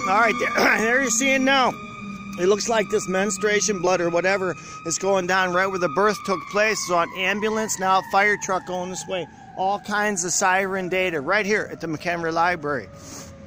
right, there you're seeing now. It looks like this menstruation blood or whatever is going down right where the birth took place. So an ambulance, now a fire truck going this way. All kinds of siren data right here at the McHenry Library.